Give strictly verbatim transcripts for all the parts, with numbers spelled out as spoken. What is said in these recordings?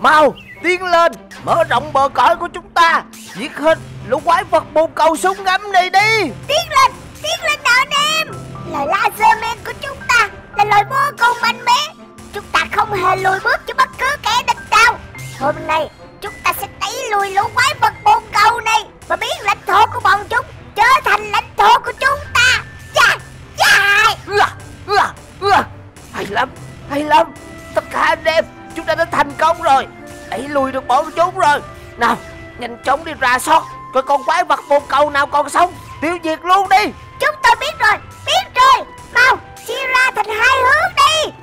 Mau tiến lên, mở rộng bờ cõi của chúng ta, giết hết lũ quái vật bồn cầu súng ngắm này đi. Tiến lên, tiến lên nào anh em. Lời Laserman của chúng ta là lời vô cùng mạnh mẽ. Chúng ta không hề lùi bước cho bất cứ kẻ địch nào. Hôm nay chúng ta sẽ đẩy lùi lũ quái vật bồn cầu này và biến lãnh thổ của bọn chúng trở thành lãnh thổ của chúng ta. Dạ, dạ. Ưa, ưa, ưa. Hay lắm, hay lắm. Tất cả anh em, chúng ta đã thành công rồi, đẩy lùi được bọn chúng rồi. Nào, nhanh chóng đi rà soát coi con quái vật bồn cầu nào còn sống, tiêu diệt luôn đi. Chúng tôi biết rồi, biết rồi. Mau chia ra thành hai hướng đi.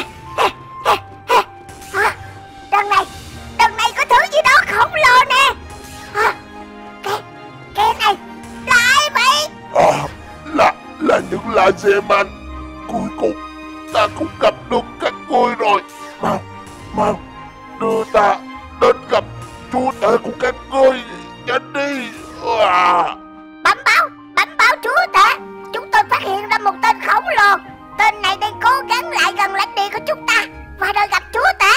À, đằng này, đằng này có thứ gì đó khổng lồ nè. À, cái, cái này là ai vậy? À, là, là những Laserman. Cuối cùng ta cũng gặp được các ngươi rồi. Mau, mau đưa ta đến gặp chúa tể của các ngươi, nhanh đi. À. Bẩm báo, bẩm báo chúa tể. Chúng tôi phát hiện ra một tên khổng lồ. Tên này đang cố gắng lại gần lãnh địa của chúng ta và đòi gặp chúa tể.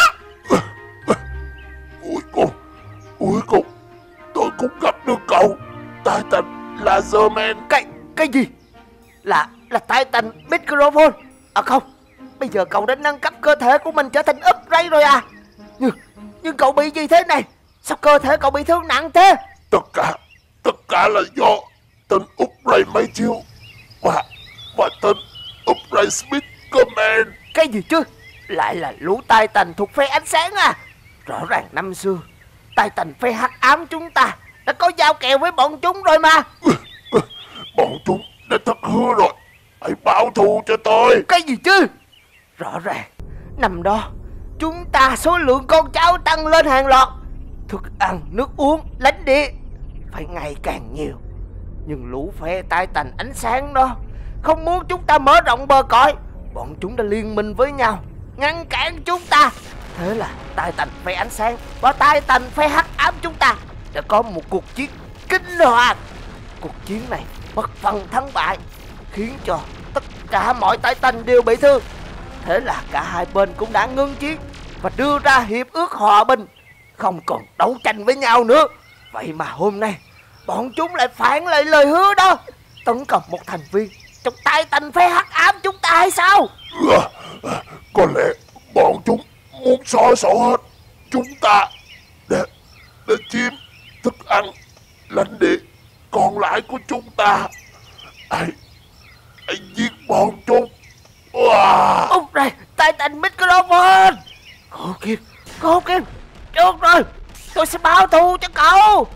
Cuối cùng, cuối cùng tôi cũng gặp được cậu, Titan Laserman. Cái, cái gì? Là, là Titan Microphone. À không, bây giờ cậu đã nâng cấp cơ thể của mình trở thành Upgrade rồi à? Nhưng, nhưng cậu bị gì thế này? Sao cơ thể cậu bị thương nặng thế? Tất cả, tất cả là do tên Upgrade mấy chiêu và, và tên Upgrade Speed Command. Cái gì chứ? Lại là lũ Titan thuộc phe ánh sáng à? Rõ ràng năm xưa Titan phe hắc ám chúng ta đã có giao kèo với bọn chúng rồi mà. Bọn chúng đã thất hứa rồi, hãy báo thù cho tôi. Cái gì chứ? Rõ ràng năm đó chúng ta số lượng con cháu tăng lên hàng loạt, thức ăn, nước uống, lãnh địa phải ngày càng nhiều. Nhưng lũ phe Titan ánh sáng đó không muốn chúng ta mở rộng bờ cõi. Bọn chúng đã liên minh với nhau ngăn cản chúng ta. Thế là Titan phe ánh sáng và Titan phe hắc ám chúng ta đã có một cuộc chiến kinh hoàng. Cuộc chiến này bất phân thắng bại, khiến cho tất cả mọi Titan đều bị thương. Thế là cả hai bên cũng đã ngưng chiến và đưa ra hiệp ước hòa bình, không còn đấu tranh với nhau nữa. Vậy mà hôm nay bọn chúng lại phản lại lời hứa đó, tấn công một thành viên trong Titan phe hắc ám chúng ta hay sao? Có lẽ bọn chúng muốn xóa sổ hết chúng ta để, để chiếm thức ăn, lãnh địa còn lại của chúng ta. Hãy, hãy giết bọn chúng. Wow. Úc này, Titan Microphone. Cô Kim, cô Kim, được rồi, tôi sẽ báo thù cho cậu.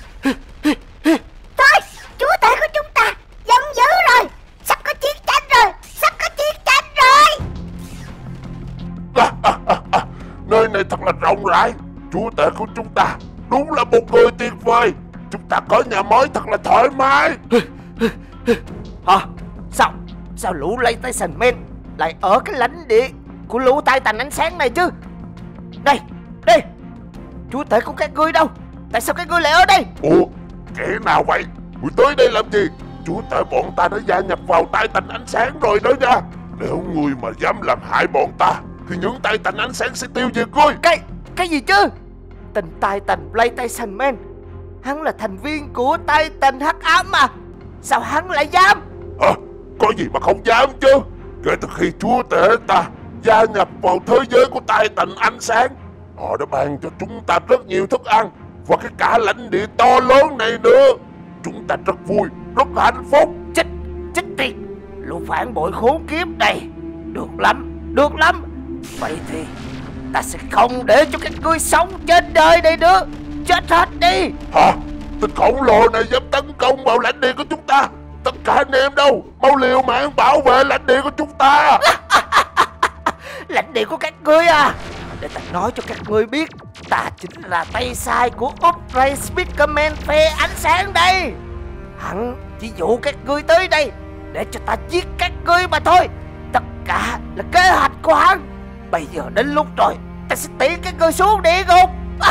Thôi, chúa tể của chúng ta giận dữ rồi. Sắp có chiến tranh rồi, sắp có chiến tranh rồi. À, à, à, à. Nơi này thật là rộng rãi. Chúa tể của chúng ta đúng là một người tuyệt vời. Chúng ta có nhà mới thật là thoải mái. Hả? Sao? Sao lũ Laserman lại ở cái lãnh địa của lũ Titan ánh sáng này chứ? Đây, đây, chúa tể của các ngươi đâu? Tại sao các ngươi lại ở đây? Ủa, kẻ nào vậy? Ngươi tới đây làm gì? Chúa tể bọn ta đã gia nhập vào Titan ánh sáng rồi đó nha. Nếu ngươi mà dám làm hại bọn ta thì những Titan ánh sáng sẽ tiêu diệt ngươi. Cái, cái gì chứ? Tên Titan Laserman, hắn là thành viên của Titan hắc ám mà. Sao hắn lại dám? Hả? Có gì mà không dám chứ? Kể từ khi chúa tể ta gia nhập vào thế giới của Titan ánh sáng, họ đã ban cho chúng ta rất nhiều thức ăn và cái cả lãnh địa to lớn này nữa. Chúng ta rất vui, rất hạnh phúc. Chết, chết tiệt, lũ phản bội khốn kiếp này. Được lắm, được lắm. Vậy thì ta sẽ không để cho các ngươi sống trên đời này nữa. Chết hết đi. Hả? Tên khổng lồ này dám tấn công vào lãnh địa của chúng ta. Tất cả anh em đâu, mau liều mạng bảo vệ lãnh địa của chúng ta. Lãnh địa của các ngươi à? Để ta nói cho các ngươi biết, ta chính là tay sai của Upgrade Speed Command phe ánh sáng đây. Hắn chỉ dụ các ngươi tới đây để cho ta giết các ngươi mà thôi. Tất cả là kế hoạch của hắn. Bây giờ đến lúc rồi, ta sẽ tiễn các ngươi xuống địa ngục.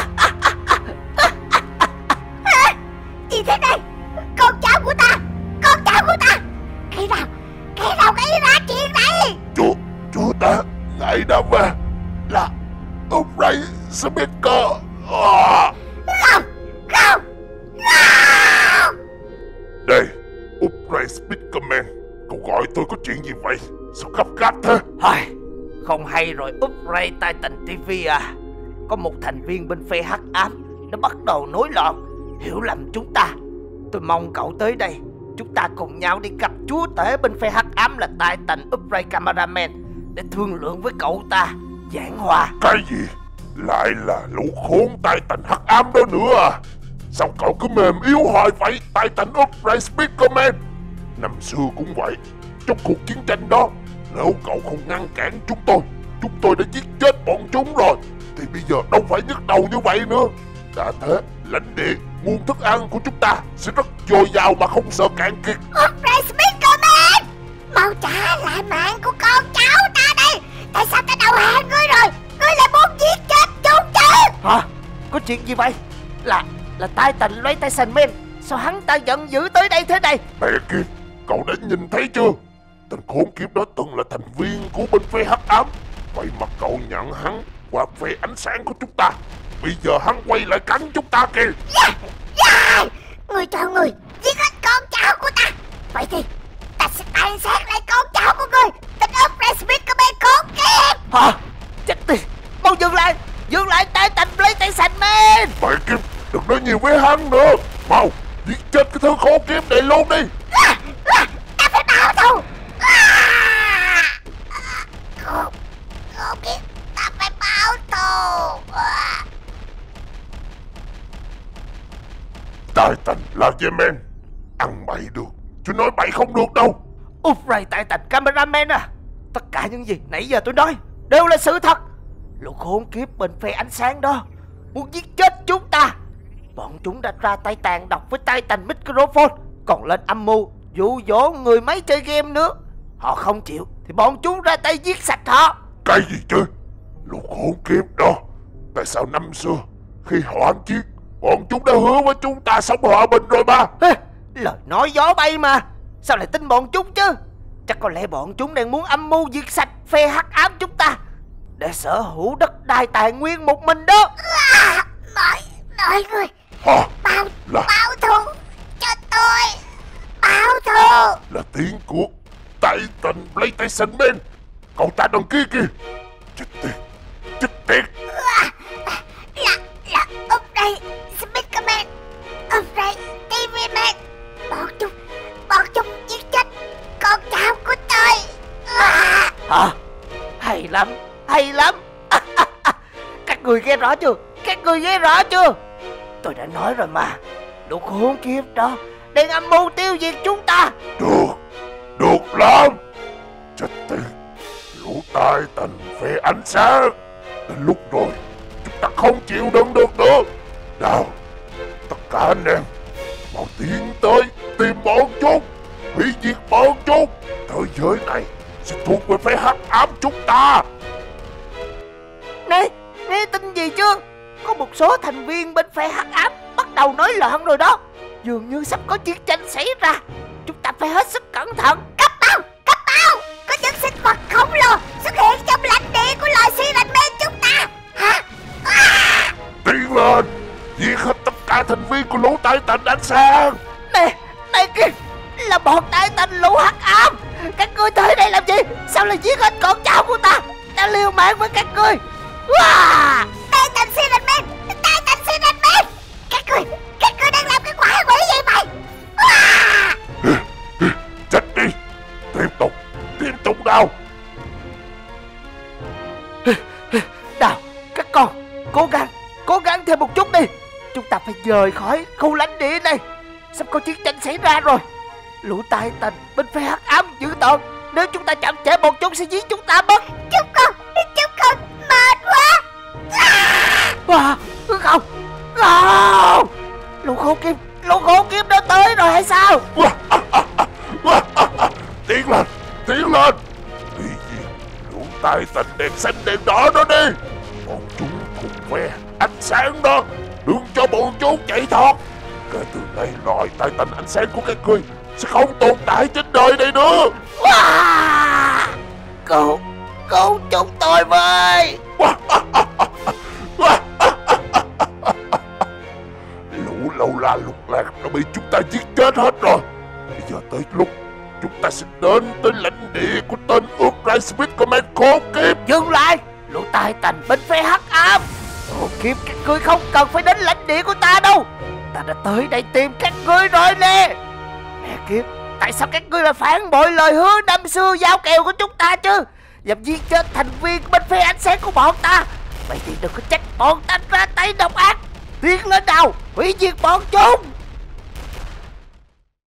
À, gì thế này? Con cháu của ta, con cháu của ta. Cái nào, cái nào gây ra chuyện này? Chúa, chúa ta, ngài đã về. Là Upgrade Speaker. À. Không, không, không. Đây, Upgrade Speakerman. Cậu gọi tôi có chuyện gì vậy? Sao gấp gáp thế? Thôi, không hay rồi Upgrade Titan ti vi à. Có một thành viên bên phe hắc ám nó bắt đầu nối loạn, hiểu lầm chúng ta. Tôi mong cậu tới đây, chúng ta cùng nhau đi gặp chúa tể bên phe hắc ám là Titan Upgrade Cameraman để thương lượng với cậu ta, giảng hòa. Cái gì? Lại là lũ khốn Titan hắc ám đó nữa à? Sao cậu cứ mềm yếu hoài vậy, Titan Upgrade Speakerman? Năm xưa cũng vậy. Trong cuộc chiến tranh đó, nếu cậu không ngăn cản chúng tôi, chúng tôi đã giết chết bọn chúng rồi. Thì bây giờ đâu phải nhức đầu như vậy nữa. Đã thế, lãnh địa, nguồn thức ăn của chúng ta sẽ rất dồi dào mà không sợ cạn kiệt. Upgrade Speakerman, mau trả lại mạng của con cháu ta đây. Tại sao ta đầu hàng ngươi rồi? Ngươi lại muốn giết chết chúng chứ? Hả? Có chuyện gì vậy? Là là Titan lấy Tyson Man. Sao hắn ta giận dữ tới đây thế này? Mẹ kiếp, cậu đã nhìn thấy chưa? Tên khốn kiếp đó từng là thành viên của bên phe hắc ám. Vậy mà cậu nhận hắn qua phe ánh sáng của chúng ta. Bây giờ hắn quay lại cắn chúng ta kìa. Yeah, yeah. Ngươi cho người giết hết con cháu của ta. Vậy thì ta sẽ tàn sát lại con cháu của ngươi. Tên Upgrade Speakerman khốn kiếp. Hả? Chết tiệt! Mau dừng lại! Dừng lại Titan PlayStation Man! Mẹ kiếp, đừng nói nhiều với hắn nữa. Mau, giết chết cái thứ khốn kiếp này luôn đi. À, à, ta phải báo thù. À, khốn, khốn kiếp, ta phải báo thù. À. Titan là Yemen. Ăn bậy được, chứ nói bậy không được đâu. Upgrade Titan Cameraman à! Tất cả những gì nãy giờ tôi nói đều là sự thật. Lũ khốn kiếp bên phe ánh sáng đó muốn giết chết chúng ta. Bọn chúng đã ra tay tàn độc với Titan Microphone, còn lên âm mưu dụ dỗ người máy chơi game nữa. Họ không chịu thì bọn chúng ra tay giết sạch họ. Cái gì chứ? Lũ khốn kiếp đó. Tại sao năm xưa khi họ ăn chiến, bọn chúng đã hứa với chúng ta sống hòa bình rồi mà. Ê, lời nói gió bay mà. Sao lại tin bọn chúng chứ? Chắc có lẽ bọn chúng đang muốn âm mưu diệt sạch phe hắc ám chúng ta để sở hữu đất đai tài nguyên một mình đó. À, mọi, mọi người Hả? báo, Là báo thù cho tôi. Báo thù. Là tiếng của Titan PlayStation Man. Cậu ta đằng kia kìa. Chết tiệt, chết tiệt. À, là, là Upgrade Speakerman, Upgrade ti vi Man. Bọn chúng, bọn chúng giết chết con cháu của tôi. À. Hả? Hay lắm, hay lắm. Các người nghe rõ chưa? Các người nghe rõ chưa? Tôi đã nói rồi mà. Lũ khốn kiếp đó đang âm mưu tiêu diệt chúng ta. Được, được lắm. Chết tiệt, lũ Titan phe ánh sáng. Đến lúc rồi, chúng ta không chịu đựng được nữa. Nào, tất cả anh em, mau tiến tới tìm bọn chúng, hủy diệt bọn chúng. Thế giới này sẽ thuộc về phe hắc ám chúng ta. Nè, nghe tin gì chưa? Có một số thành viên bên phe hắc ám bắt đầu nổi loạn rồi đó. Dường như sắp có chiến tranh xảy ra. Chúng ta phải hết sức cẩn thận. Cấp báo, cấp báo. Có những sinh vật khổng lồ xuất hiện trong lãnh địa của loài Siren Man chúng ta. Hả? À. Tiến lên, diệt hết tất cả thành viên của lũ Titan ánh sáng. Nè, này kìa, là bọn Titan lũ hắc ám. Các ngươi tới đây làm gì? Sao lại giết hết con cháu của ta? Ta liều mạng với các ngươi. Wow! Titan Siren Man, Titan Siren Man. Các ngươi, các ngươi đang làm cái quái quỷ gì vậy? À. Chết đi, tiếp tục, tiếp tục nào. Nào, các con, cố gắng, cố gắng thêm một chút đi. Chúng ta phải rời khỏi khu lãnh địa này. Sắp có chiến tranh xảy ra rồi. Lũ Titan bên phe hắc ám dữ tợn. Nếu chúng ta chậm trễ bọn chúng sẽ giết chúng ta mất. Chúng con, chúng con mệt quá. À. À, không, không. Lũ khốn kiếp, lũ khốn kiếp đã tới rồi hay sao? Tiến lên, tiến lên. Tuy nhiên, lũ Titan đèn xanh đèn đỏ đó đi. Bọn chúng cùng phe ánh sáng đó. Đừng cho bọn chúng chạy thoát. Kể từ nay loại Titan ánh sáng của các ngươi sẽ không tồn tại trên đời này nữa. Wow! Cứu, cứu chúng tôi với. la lục lạc đã bị chúng ta giết chết hết rồi. Bây giờ tới lúc chúng ta sẽ đến tới lãnh địa của tên Upright Speed Command khốn kiếp. Dừng lại, lũ tài tành bên phe hắc ám. Khốn kiếp, các ngươi không cần phải đến lãnh địa của ta đâu. Ta đã tới đây tìm các ngươi rồi nè. Mẹ kiếp, tại sao các ngươi lại phản bội lời hứa năm xưa giao kèo của chúng ta chứ? Dám giết chết thành viên bên phe ánh sáng của bọn ta. Vậy thì đừng có trách bọn ta ra tay độc ác. Tiến lên nào, hủy diệt bọn chúng.